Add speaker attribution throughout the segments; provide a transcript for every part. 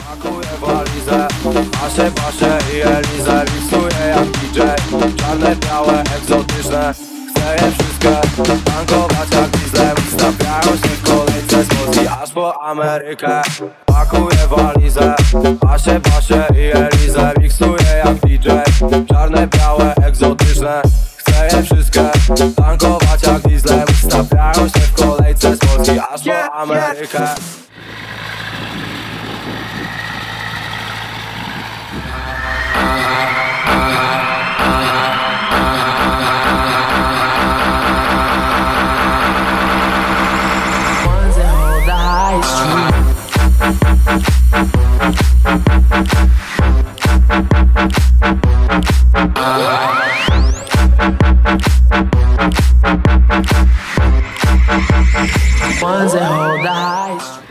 Speaker 1: Pakuję walizę, paszę i Elizę. Miksuję jak DJ, czarne, białe, egzotyczne. Chcę je wszystkie tankować jak dieslem. Stawiają się w kolejce z Polski aż po Amerykę. Pakuję walizę, paszę i Elizę. Miksuję jak DJ, czarne, białe, egzotyczne. Chcę je wszystkie tankować jak dieslem. Stawiają się w kolejce z Polski aż po Amerykę.
Speaker 2: Ones that hold the high street. Ones that hold the high street.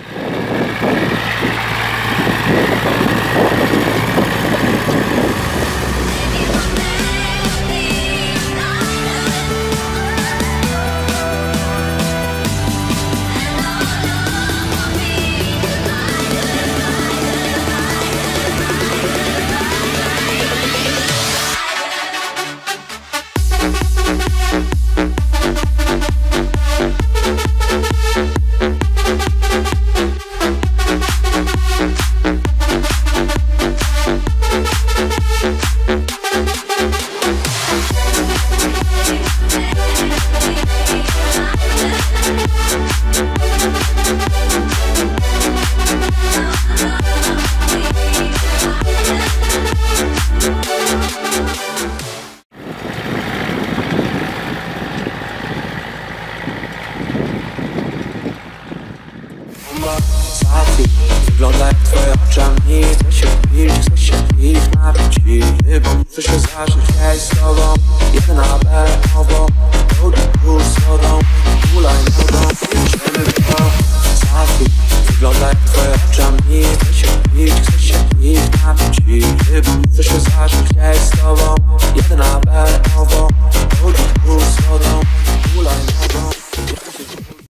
Speaker 3: Wygląda jak twoje oczami. Chcę się ich napić i bo muszę się zacząć. Hej z tobą, jedna B-owo. Pełny kurs z wodą, kulaj nogą. Idziemy w to, zafi. Wygląda jak twoje oczami. Chcę się ich napić i bo muszę się zacząć. Hej z tobą, jedna